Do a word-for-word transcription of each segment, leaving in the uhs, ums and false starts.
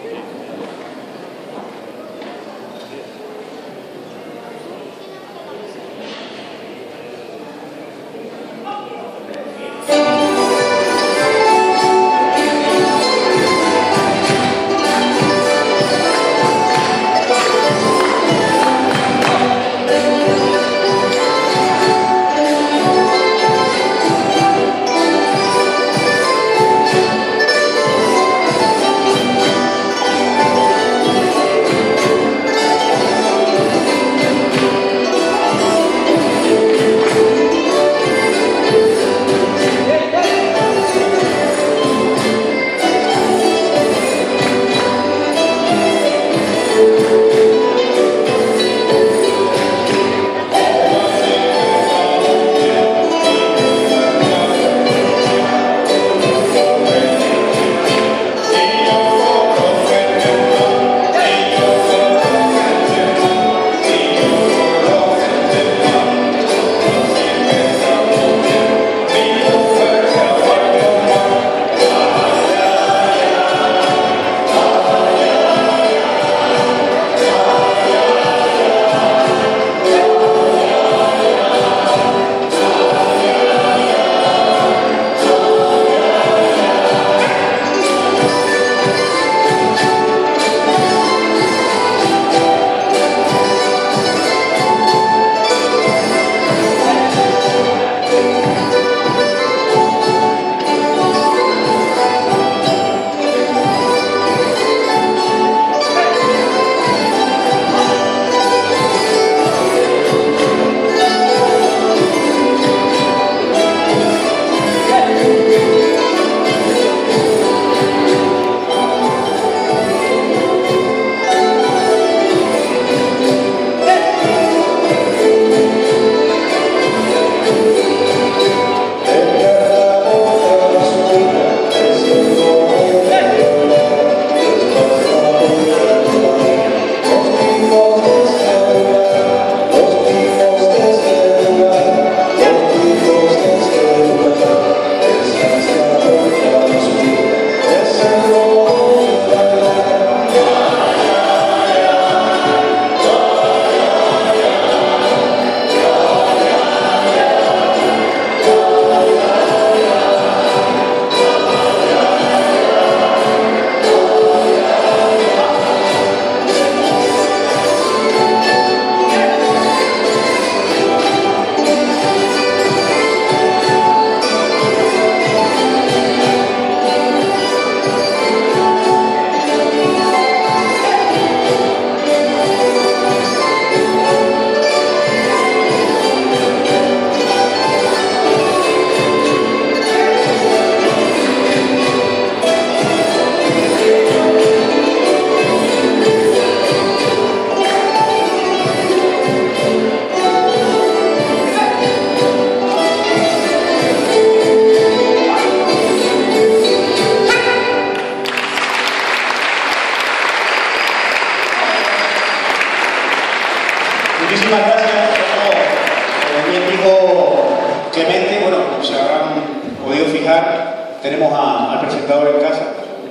Tenemos a, al presentador en casa.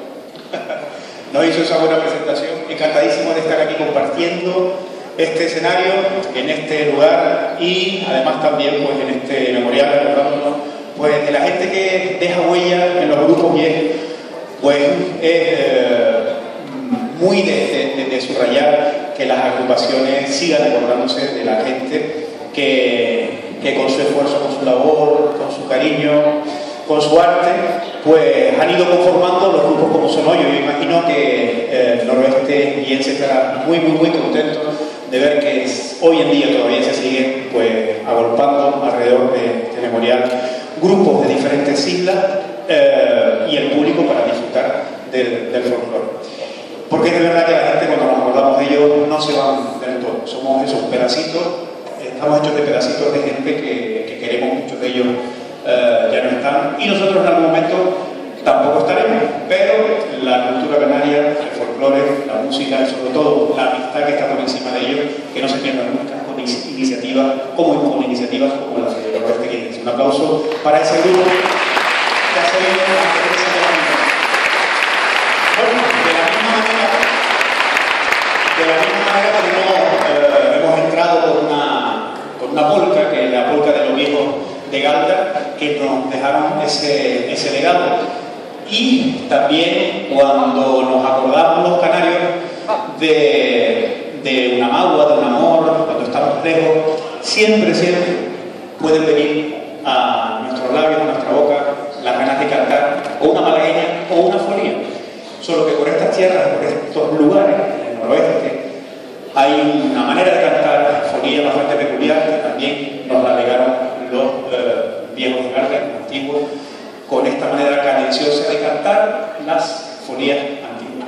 Nos hizo esa buena presentación. Encantadísimo de estar aquí compartiendo este escenario en este lugar y además también pues en este memorial, recordándonos pues de la gente que deja huella en los grupos y es pues es eh, muy de, de, de subrayar que las agrupaciones sigan acordándose de la gente que, que con su esfuerzo, con su labor, con su cariño, con su arte, pues han ido conformando los grupos como Sonoyo. Yo imagino que eh, el noroeste guiense estará muy, muy, muy contento de ver que hoy en día todavía se siguen pues agolpando alrededor de este memorial grupos de diferentes islas eh, y el público para disfrutar del, del folclore. Porque es de verdad que la gente, cuando nos acordamos de ellos, no se van del todo. Somos esos pedacitos, estamos hechos de pedacitos de gente que, que queremos, muchos de ellos Uh, ya no están, y nosotros en algún momento tampoco estaremos, pero la cultura canaria, el folclore, la música y sobre todo la amistad que está por encima de ellos, que no se pierdan nunca con iniciativas como con iniciativas como la de Noroeste Guiense. Un aplauso para ese grupo que hace bien a la gente. Bueno, de la misma manera ese, ese legado. Y también cuando nos acordamos los canarios de, de una magua, de un amor, cuando estamos lejos, siempre, siempre pueden venir a nuestros labios, a nuestra boca, las ganas de cantar, o una malagueña o una folía. Solo que por estas tierras, por estos lugares, en el noroeste, hay una manera de cantar folía bastante peculiar que también nos la legaron los eh, viejos de García, antiguos, con esta manera cadenciosa de cantar las folías antiguas.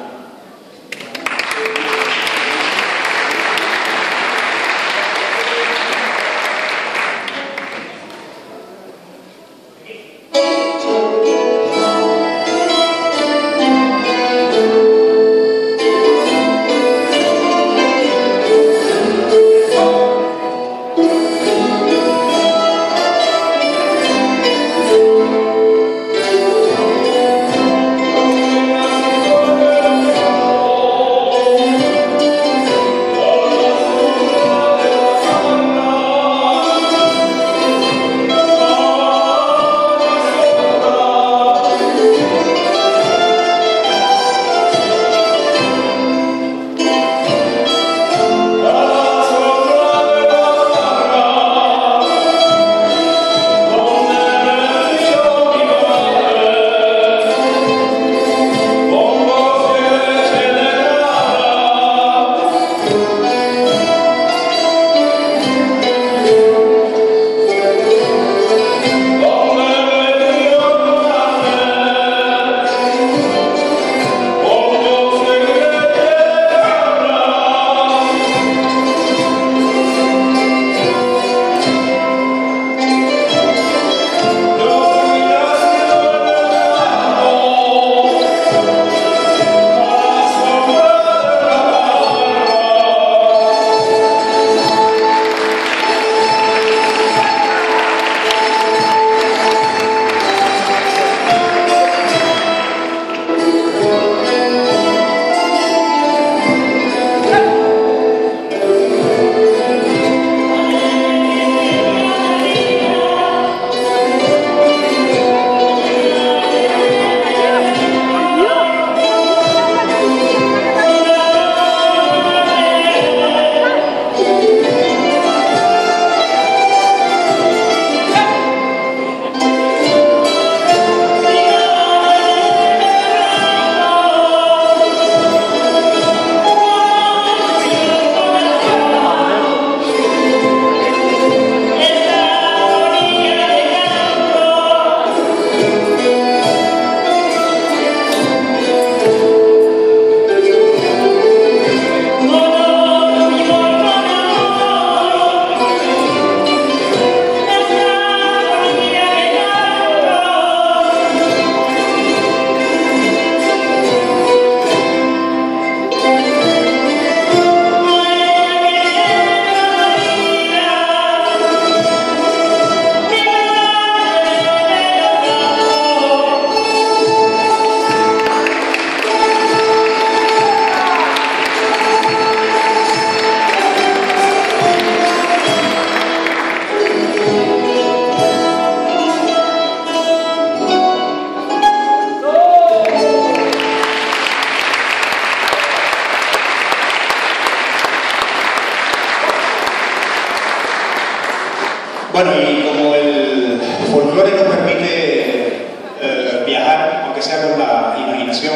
Bueno, y como el folclore nos permite eh, viajar, aunque sea con la imaginación,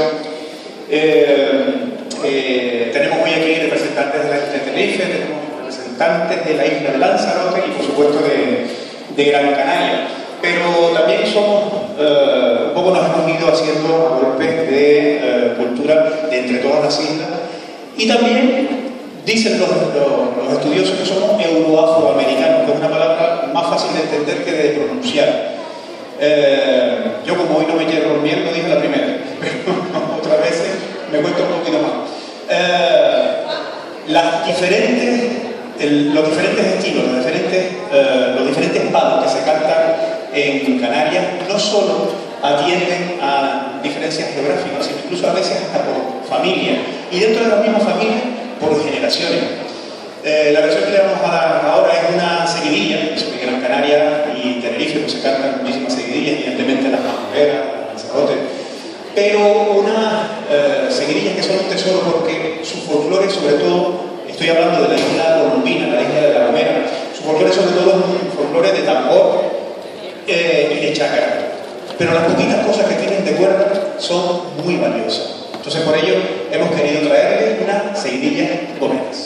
eh, eh, tenemos hoy aquí representantes de la isla de Tenerife, tenemos representantes de la isla de Lanzarote y por supuesto de, de Gran Canaria. Pero también somos, eh, un poco nos hemos ido haciendo a golpes de eh, cultura de entre todas las islas. Y también dicen los, los, los estudiosos que somos euroafroamericanos, que es una palabra más fácil de entender que de pronunciar. Eh, yo como hoy no me quiero dormir, lo dije la primera, pero otras veces me cuesta un poquito más. Eh, las diferentes, el, los diferentes estilos, los diferentes, eh, los diferentes palos que se cantan en Canarias no solo atienden a diferencias geográficas, sino incluso a veces hasta por familia, y dentro de la misma familia por generaciones. Eh, la versión que le vamos a dar ahora es una seguidilla, sobre Gran Canaria y Tenerife, pues se cantan muchísimas seguidillas, evidentemente las mamberas, las lanzarotes, pero unas eh, seguidillas que son un tesoro porque su folclore, sobre todo, estoy hablando de la isla colombina, la isla de La Gomera, su folclore sobre todo es un folclore de tambor eh, y de chácara, pero las poquitas cosas que tienen de cuerda son muy valiosas. Entonces por ello hemos querido traerle unas seguidillas gomeras.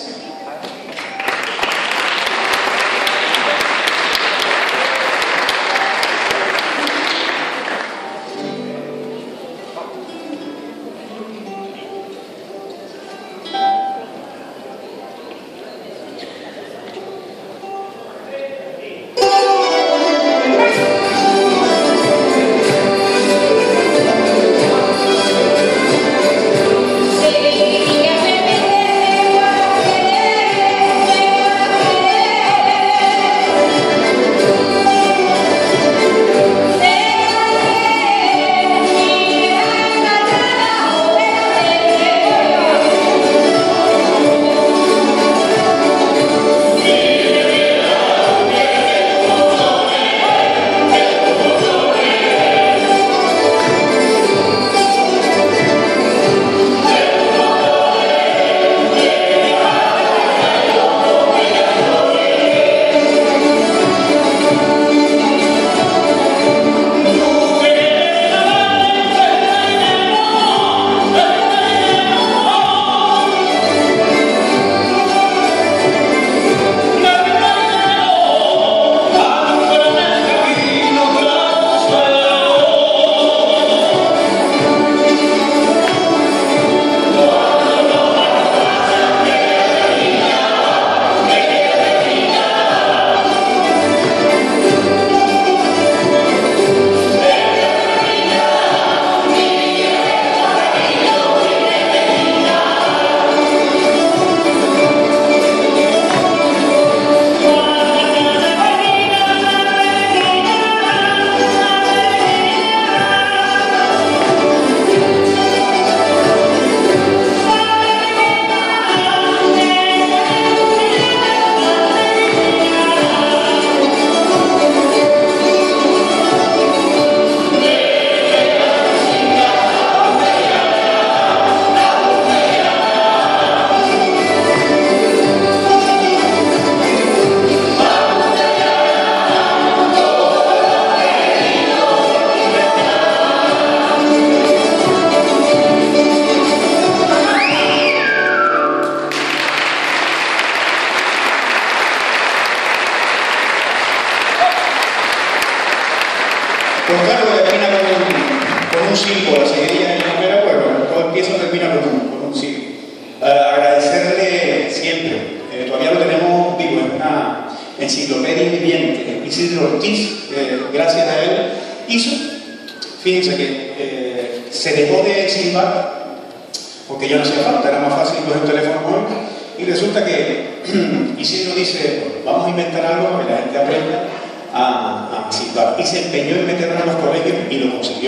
Pues claro, termina con un, con un símbolo, la seguidilla en la primera, pues bueno, todo empieza o termina con un, con un símbolo. Uh, agradecerle siempre, eh, todavía lo tenemos vivo, es una enciclopedia viviente, Isidro Ortiz, eh, gracias a él, hizo, fíjense que eh, se dejó de silbar, porque ya no hacía falta, era más fácil coger un teléfono móvil, y resulta que Isidro dice, pues, vamos a inventar algo para que la gente aprenda a, a silbar, y se empeñó en meterlo en los colegios y lo consiguió.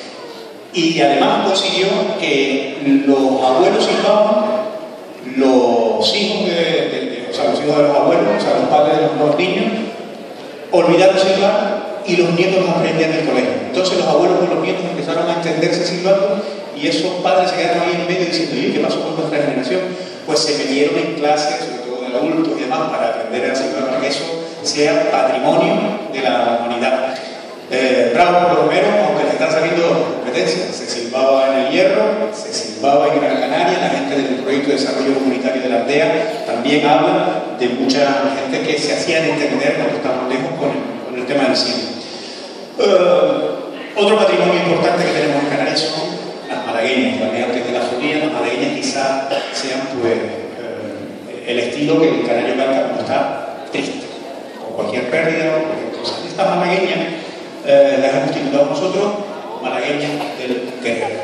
Y además consiguió que los abuelos silbaban, los hijos de, de, de, o sea, los hijos de los abuelos, o sea, los padres de los, los niños, olvidaron silbar y los nietos no aprendían en el colegio. Entonces los abuelos con los nietos empezaron a entenderse silbando y esos padres se quedaron ahí en medio diciendo, ¿y qué pasó con nuestra generación? Pues se metieron en clases, sobre todo de adultos y demás, para aprender a silbar, para que eso sea patrimonio de la humanidad. Eh, bravo por Romero, aunque le están saliendo competencias, se silbaba en el Hierro, se silbaba en Gran Canaria, la gente del proyecto de desarrollo comunitario de la aldea también habla de mucha gente que se hacían entender cuando estamos lejos con el, con el tema del cine. Uh, otro patrimonio importante que tenemos en Canarias son las malagueñas, las antes de la folía, las malagueñas quizás sean pues uh, el estilo que el canario canta cuando está triste, con cualquier pérdida o cualquier cosa. Estas malagueñas Eh, las hemos titulado nosotros Malagueñas del Querer.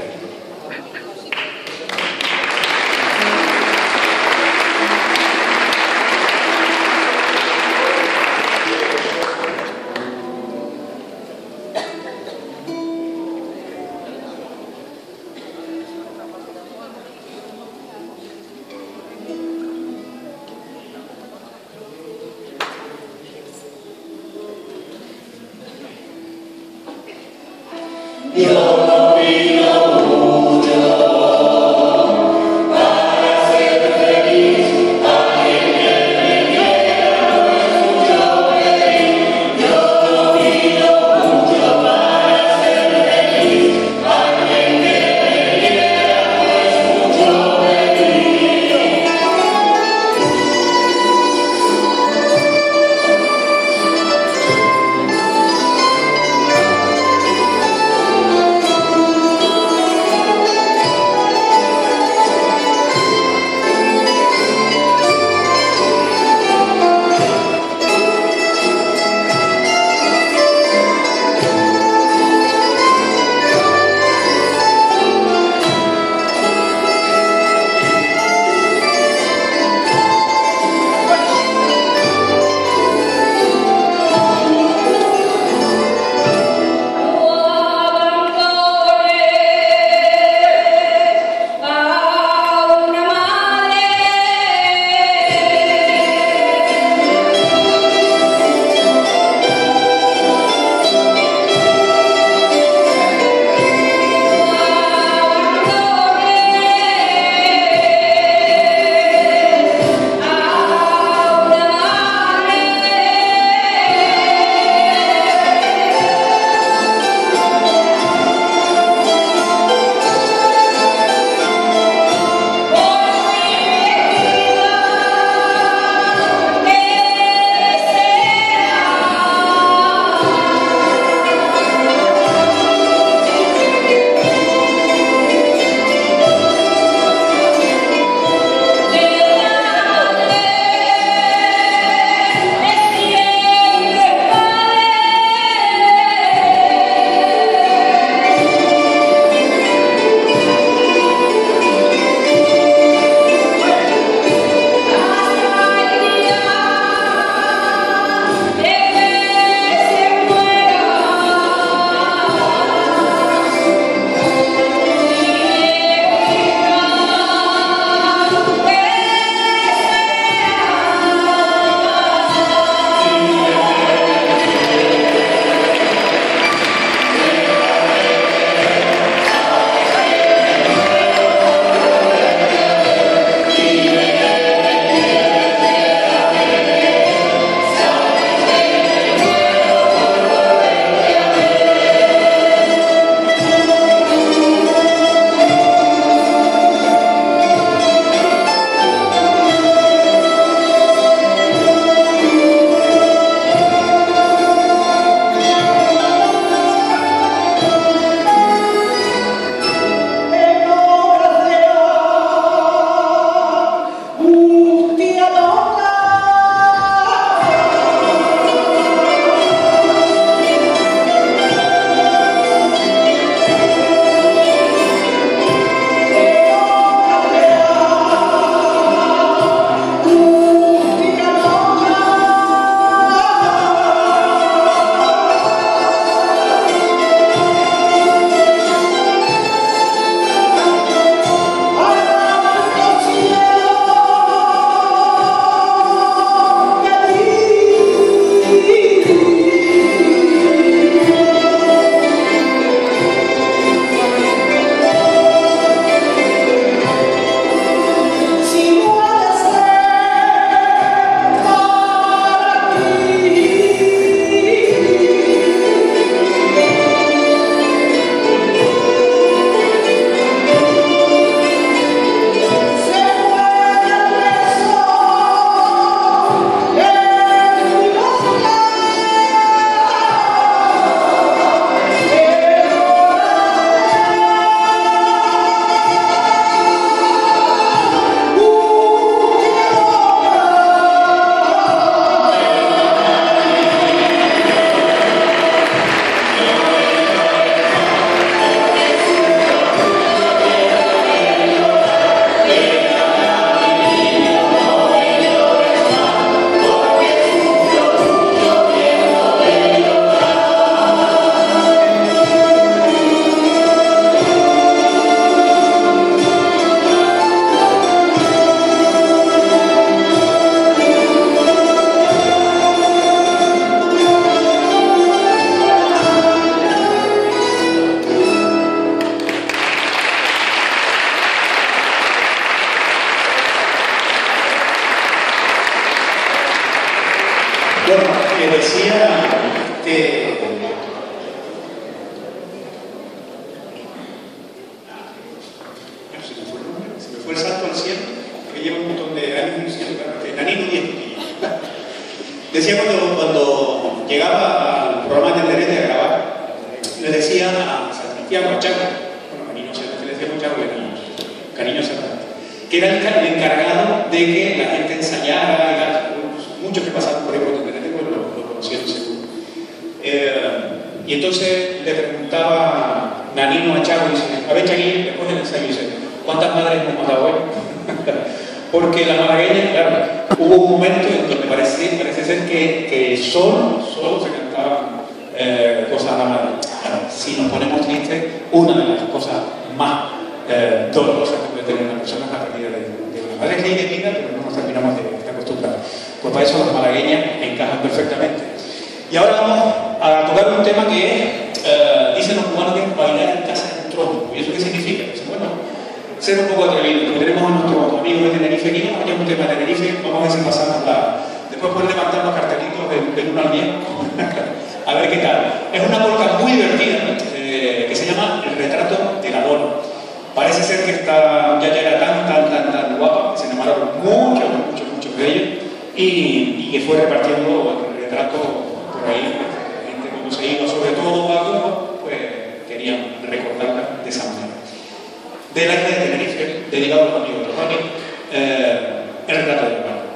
fue el salto al cielo, que lleva un montón de años siendo Nanino y Escotillo. Decía cuando, cuando llegaba al programa de Tenerife a grabar, le decía a Santiago, a Chaco, bueno, Canino se le decía a Chaco, Cariño Santander, que era el encargado de que la gente ensayara, y tal. Muchos que pasaron por ahí por Tenerife pues lo, lo conocieron seguro. Eh, y entonces le preguntaba Nanino a Chaco, y dice, a ver Chaguín, después del ensayo, dice, ¿cuántas madres hemos matado hoy? Porque la malagueña, claro, hubo un momento en donde parece, parece ser que, que solo, solo se cantaban eh, cosas a la madre. Claro, si nos ponemos tristes, una de las cosas más eh, dolorosas que puede tener una persona es la pérdida de, de una madre. Es ley de vida, pero no nos terminamos de, de acostumbrar. Pues para eso las malagueñas encajan perfectamente. Y ahora vamos a tocar un tema que es, eh, dicen los cubanos, que es bailar en casa en trono. ¿Y eso qué significa? Pues, bueno, ser un poco atrevido, porque tenemos a nuestros amigos de Tenerife aquí, no hay un tema de Tenerife, vamos a ver si pasamos la... Después pueden levantar los cartelitos del, del uno al diez, a ver qué tal. Es una polca muy divertida, eh, que se llama El retrato de la dona. Parece ser que esta ya, ya era tan, tan, tan, tan guapa, que se enamoraron muchos, muchos, muchos de ella, y, y que fue repartiendo el retrato por ahí. Gente cuando se iba, sobre todo a Cuba, pues querían recordarla de esa manera. De la isla de Tenerife, dedicado a los amigos de los amigos, eh, el retrato de la dona.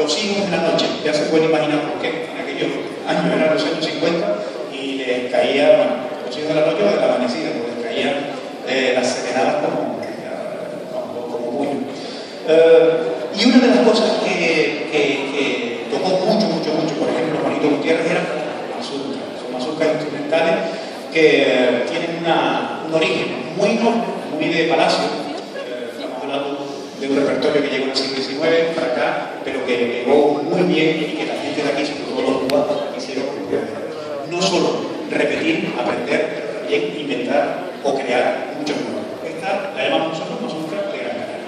los hijos en la noche, ya se pueden imaginar por qué, en aquellos años, eran los años cincuenta, y les caía, bueno, los hijos de la noche o de la amanecida, porque les caían eh, las serenadas como, como, como puño. Uh, y una de las cosas que, que, que tocó mucho, mucho, mucho, por ejemplo, Juanito Gutiérrez, era las mazurcas, son mazurcas instrumentales que tienen una, un origen muy noble, muy de palacio. Eh, estamos hablando de un repertorio que llegó en el siglo diecinueve para acá, pero que llegó muy bien y que la gente de aquí, sobre todo los cubanos, quisieron no solo repetir, aprender, pero también inventar o crear mucho nuevo. Esta la llamamos nosotros mazurca de Gran Canaria.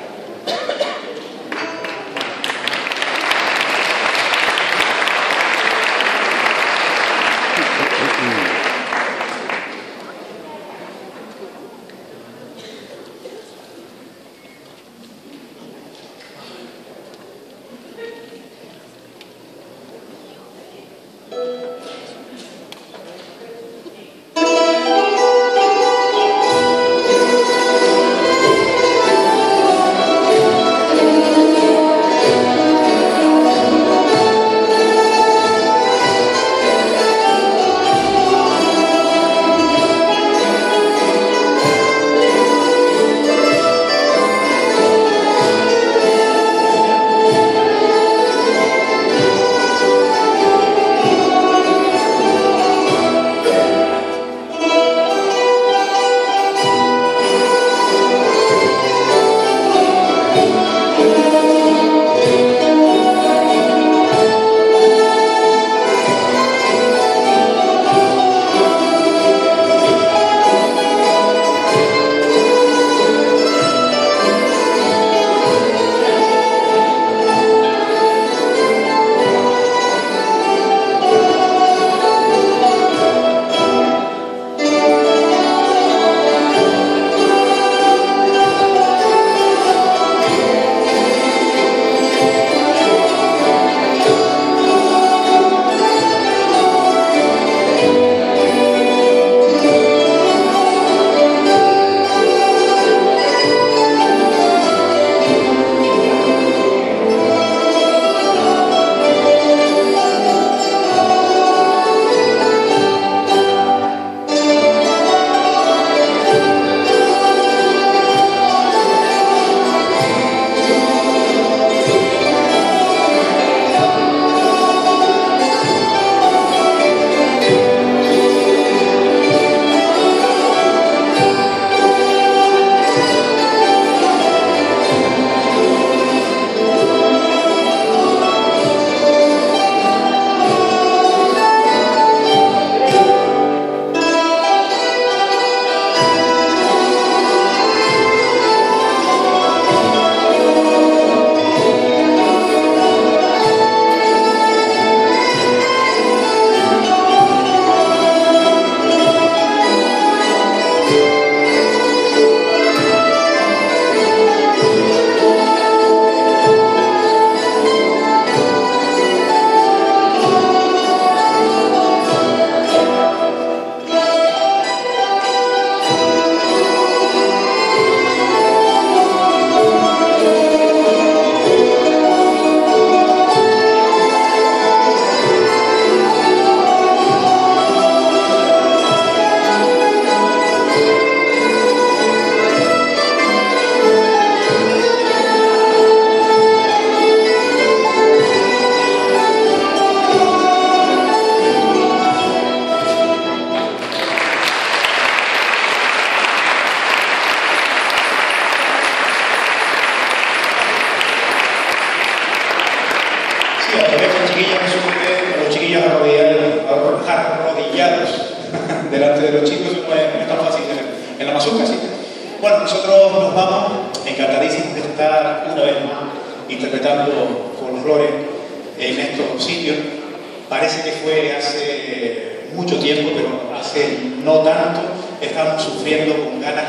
arrodillados delante de los chicos, eso no es, no es tan fácil en, en la mazurca, ¿sí? Bueno, nosotros nos vamos encantadísimos de estar una vez más interpretando folclore en estos sitios. Parece que fue hace mucho tiempo, pero hace no tanto. Estamos sufriendo con ganas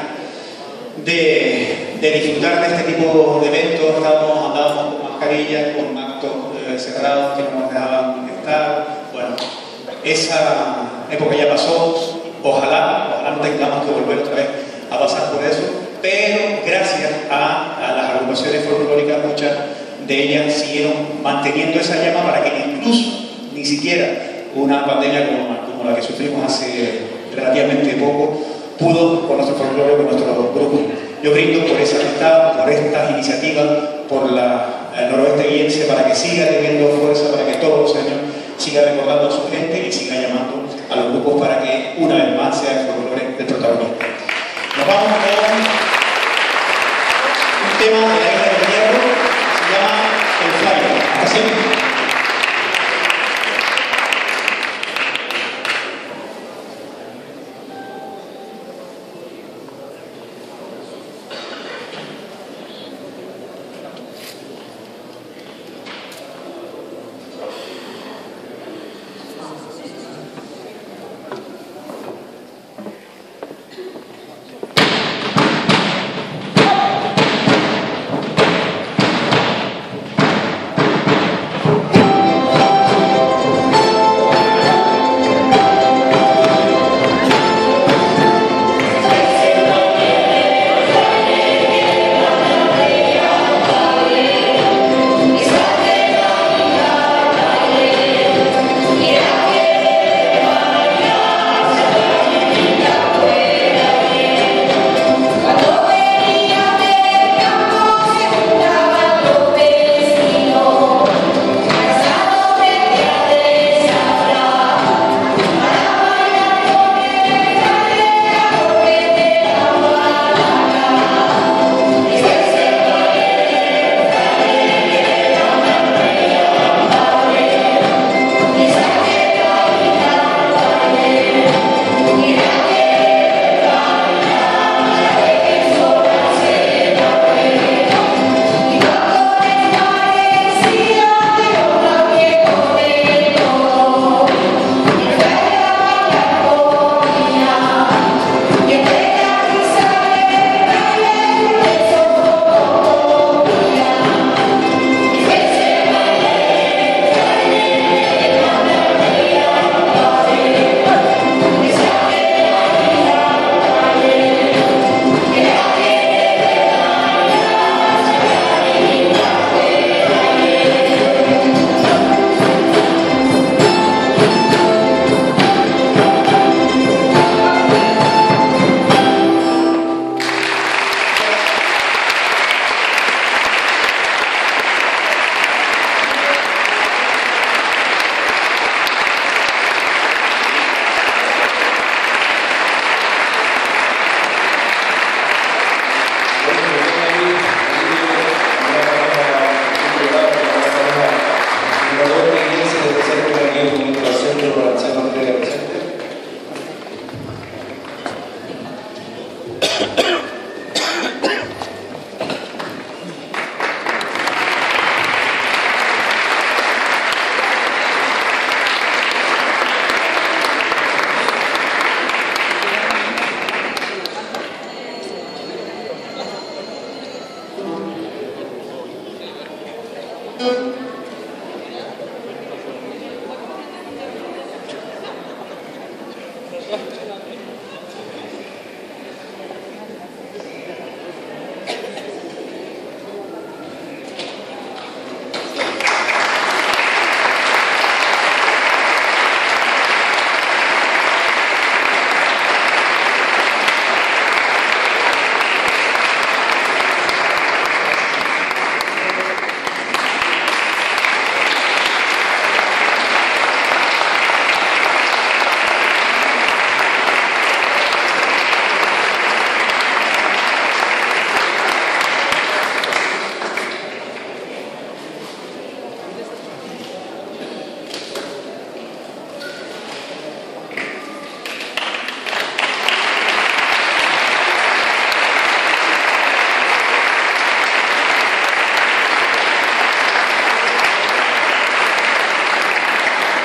de, de disfrutar de este tipo de eventos. Estábamos, andábamos con mascarillas, con actos eh, cerrados que no nos dejaban estar. Bueno, esa época ya pasó. Ojalá, ojalá no tengamos que volver otra vez a pasar por eso, pero gracias a, a las agrupaciones folclóricas muchas de ellas siguieron manteniendo esa llama para que incluso ni siquiera una pandemia como, como la que sufrimos hace relativamente poco pudo con nuestro folclore, con nuestro grupo. Yo brindo por esa amistad, por estas iniciativas, por la, el noroeste guiense, para que siga teniendo fuerza, para que todos los años siga recordando a su gente y siga llamando a los grupos para que una vez más sea el folclore el protagonista. Nos vamos con un tema de la Isla del Hierro, se llama El Flyer. Hasta siempre.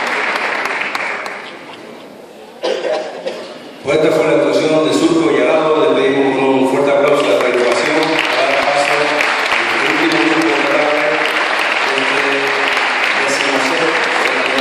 Pues esta fue la actuación de Surco y Alado